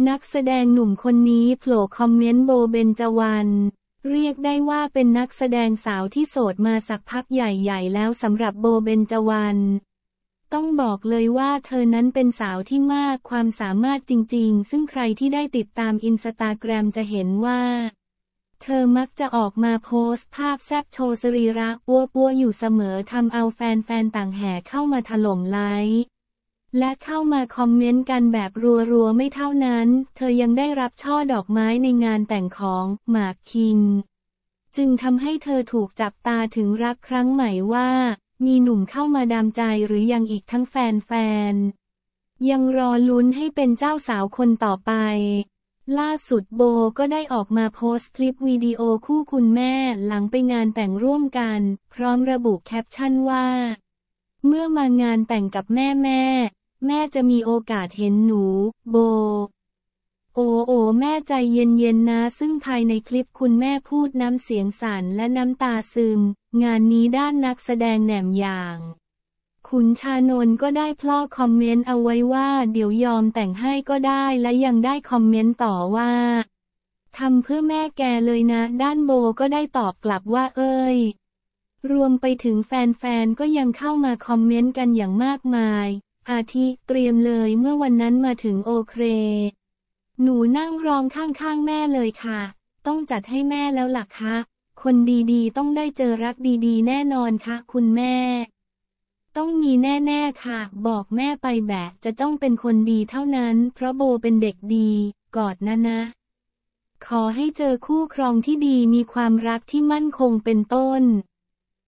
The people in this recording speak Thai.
นักแสดงหนุ่มคนนี้โผล่คอมเมนต์โบเบญจวรรณเรียกได้ว่าเป็นนักแสดงสาวที่โสดมาสักพักใหญ่ๆแล้วสำหรับโบเบญจวรรณต้องบอกเลยว่าเธอนั้นเป็นสาวที่มากความสามารถจริงๆซึ่งใครที่ได้ติดตามอินสตาแกรมจะเห็นว่าเธอมักจะออกมาโพสต์ภาพแซ่บโชว์สรีระปัวๆอยู่เสมอทำเอาแฟนๆต่างแห่เข้ามาถล่มไลค์และเข้ามาคอมเมนต์กันแบบรัวๆไม่เท่านั้นเธอยังได้รับช่อดอกไม้ในงานแต่งของหมากคิมจึงทำให้เธอถูกจับตาถึงรักครั้งใหม่ว่ามีหนุ่มเข้ามาดามใจหรือยังอีกทั้งแฟนๆยังรอลุ้นให้เป็นเจ้าสาวคนต่อไปล่าสุดโบก็ได้ออกมาโพสต์คลิปวิดีโอคู่คุณแม่หลังไปงานแต่งร่วมกันพร้อมระบุแคปชั่นว่าเมื่อมางานแต่งกับแม่จะมีโอกาสเห็นหนูโบโอ้แม่ใจเย็นๆนะซึ่งภายในคลิปคุณแม่พูดน้ำเสียงสั่นและน้ำตาซึมงานนี้ด้านนักแสดงแหนมอย่างขุนชานนท์ก็ได้พลอกคอมเมนต์เอาไว้ว่าเดี๋ยวยอมแต่งให้ก็ได้และยังได้คอมเมนต์ต่อว่าทำเพื่อแม่แกเลยนะด้านโบก็ได้ตอบกลับว่าเอ้ยรวมไปถึงแฟนๆก็ยังเข้ามาคอมเมนต์กันอย่างมากมายอาทิเตรียมเลยเมื่อวันนั้นมาถึงโอเคหนูนั่งร้องข้างๆแม่เลยค่ะต้องจัดให้แม่แล้วล่ะคะคนดีๆต้องได้เจอรักดีๆแน่นอนค่ะคุณแม่ต้องมีแน่ๆค่ะบอกแม่ไปแบบจะต้องเป็นคนดีเท่านั้นเพราะโบเป็นเด็กดีกอดนะขอให้เจอคู่ครองที่ดีมีความรักที่มั่นคงเป็นต้น